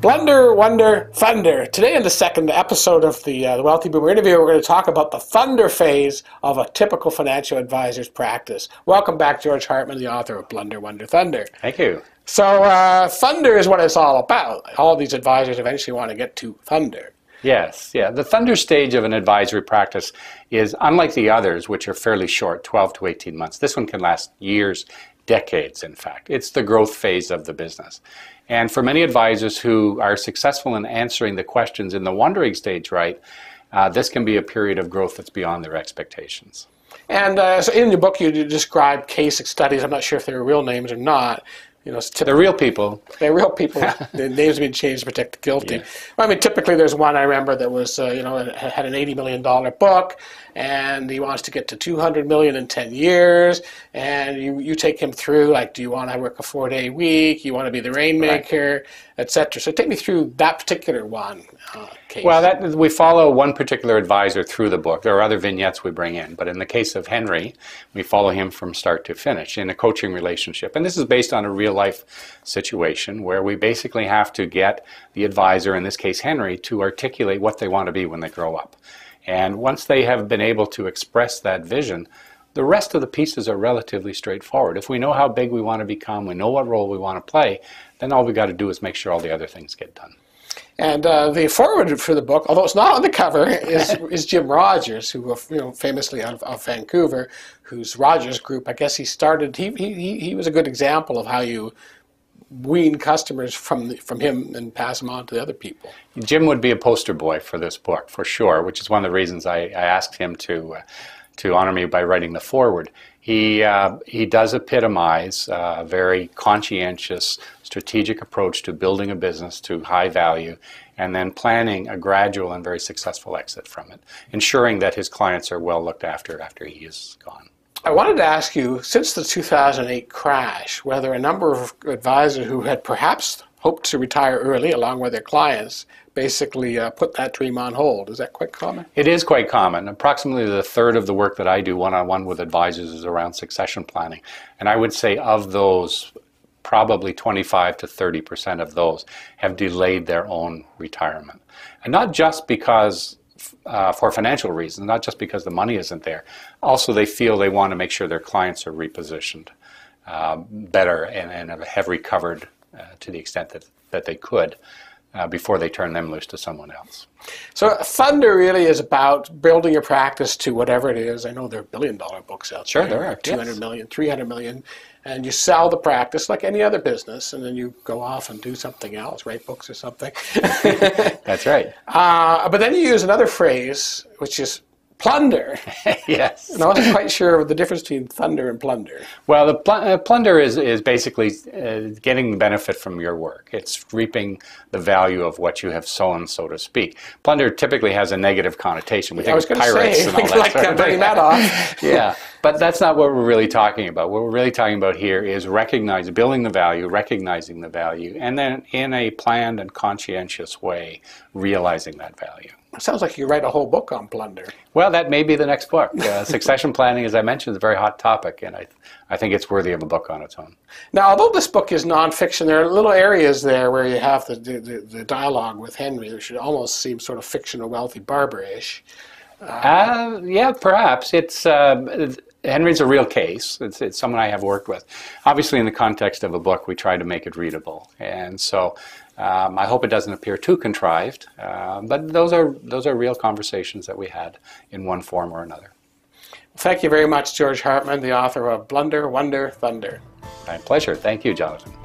Blunder, Wonder, Thunder. Today in the second episode of the Wealthy Boomer interview, we're going to talk about the thunder phase of a typical financial advisor's practice. Welcome back, George Hartman, the author of Blunder, Wonder, Thunder. Thank you. So thunder is what it's all about. All these advisors eventually want to get to thunder. Yes, yeah. The thunder stage of an advisory practice is unlike the others, which are fairly short, 12 to 18 months. This one can last years, decades, in fact. It's the growth phase of the business. And for many advisors who are successful in answering the questions in the wondering stage right, this can be a period of growth that's beyond their expectations. And so in your book, you describe case studies. I'm not sure if they're real names or not. You know, they're real people. They're real people. The names have been changed to protect the guilty. Yeah. Well, I mean, typically there's one I remember that was, had an $80 million book, and he wants to get to $200 million in 10 years, and you take him through, like, do you want to work a 4-day week? You want to be the rainmaker, etc. So take me through that particular one case. Well, we follow one particular advisor through the book. There are other vignettes we bring in, but in the case of Henry, we follow him from start to finish in a coaching relationship. And this is based on a real-life situation where we basically have to get the advisor, in this case Henry, to articulate what they want to be when they grow up. And once they have been able to express that vision, the rest of the pieces are relatively straightforward. If we know how big we want to become, we know what role we want to play, then all we got to do is make sure all the other things get done. And the foreword for the book, although it's not on the cover, is Jim Rogers, who famously out of Vancouver, whose Rogers Group, I guess he started. He was a good example of how you wean customers from him and pass them on to the other people. Jim would be a poster boy for this book, for sure, which is one of the reasons I asked him to honor me by writing the foreword. He does epitomize a very conscientious, strategic approach to building a business to high value and then planning a gradual and very successful exit from it, ensuring that his clients are well looked after he is gone. I wanted to ask you, since the 2008 crash, whether a number of advisors who had perhaps hoped to retire early along with their clients basically put that dream on hold. Is that quite common? It is quite common. Approximately a third of the work that I do one-on-one with advisors is around succession planning. And I would say of those, probably 25 to 30% of those have delayed their own retirement. And not just because for financial reasons, not just because the money isn't there. Also, they feel they want to make sure their clients are repositioned better and have recovered to the extent that they could before they turn them loose to someone else. So thunder really is about building your practice to whatever it is. I know there are billion-dollar books out there. Sure, there are. 200 million, 300 million. And you sell the practice like any other business, and then you go off and do something else, write books or something. That's right. But then you use another phrase, which is plunder. Yes. And I wasn't quite sure of the difference between thunder and plunder. Well, the plunder is basically getting the benefit from your work. It's reaping the value of what you have sown, so to speak. Plunder typically has a negative connotation. We think of pirates and all that sort of thing. That off. Yeah, but that's not what we're really talking about. What we're really talking about here is building the value, recognizing the value, and then in a planned and conscientious way, realizing that value. It sounds like you write a whole book on plunder. Well, that may be the next book. Succession planning, as I mentioned, is a very hot topic, and I think it's worthy of a book on its own. Now, although this book is nonfiction, there are little areas there where you have the dialogue with Henry, which should almost seem sort of fictional, wealthy, barber-ish. Yeah, perhaps. It's Henry's a real case. It's someone I have worked with. Obviously, in the context of a book, we try to make it readable, and so I hope it doesn't appear too contrived. But those are real conversations that we had in one form or another. Thank you very much, George Hartman, the author of Blunder, Wonder, Thunder. My pleasure. Thank you, Jonathan.